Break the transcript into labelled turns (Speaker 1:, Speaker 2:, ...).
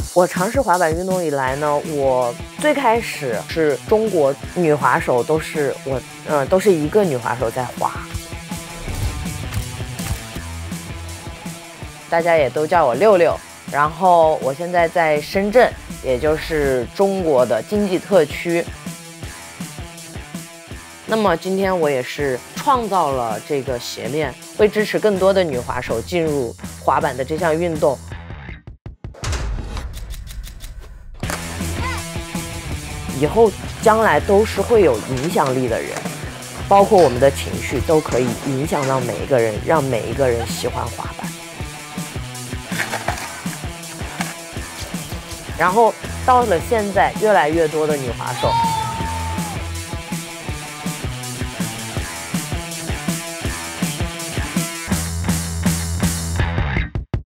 Speaker 1: 我尝试滑板运动以来呢，我最开始是中国女滑手都是一个女滑手在滑，大家也都叫我六六。然后我现在在深圳，也就是中国的经济特区。那么今天我也是创造了这个鞋面，会支持更多的女滑手进入滑板的这项运动。以后将来都是会有影响力的人，包括我们的情绪都可以影响到每一个人，让每一个人喜欢滑板。然后到了现在，越来越多的女滑手